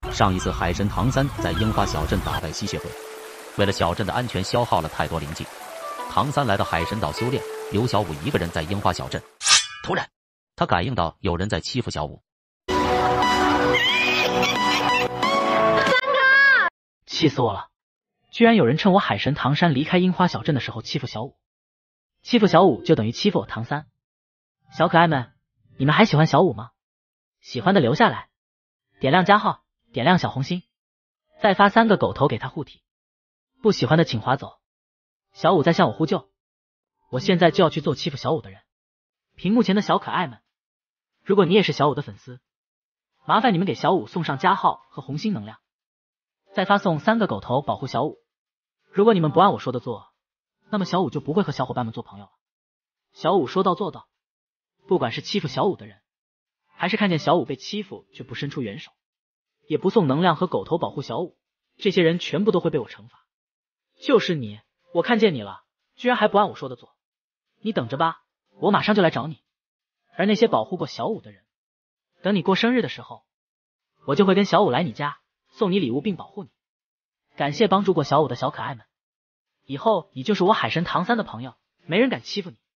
上一次海神唐三在樱花小镇打败吸血鬼，为了小镇的安全消耗了太多灵剂。唐三来到海神岛修炼，留小舞一个人在樱花小镇。突然，他感应到有人在欺负小舞。 气死我了！居然有人趁我海神唐三离开樱花小镇的时候欺负小舞。欺负小舞就等于欺负我唐三。小可爱们，你们还喜欢小舞吗？喜欢的留下来，点亮加号，点亮小红心，再发3个狗头给他护体。不喜欢的请划走。小舞在向我呼救，我现在就要去做欺负小舞的人。屏幕前的小可爱们，如果你也是小舞的粉丝，麻烦你们给小舞送上加号和红心能量，再发送3个狗头保护小舞。如果你们不按我说的做，那么小舞就不会和小伙伴们做朋友了。小舞说到做到，不管是欺负小舞的人，还是看见小舞被欺负却不伸出援手，也不送能量和狗头保护小舞，这些人全部都会被我惩罚。就是你，我看见你了，居然还不按我说的做，你等着吧，我马上就来找你。而那些保护过小舞的人，等你过生日的时候，我就会跟小舞来你家，送你礼物并保护你。感谢帮助过小舞的小可爱们，以后你就是我海神唐三的朋友，没人敢欺负你。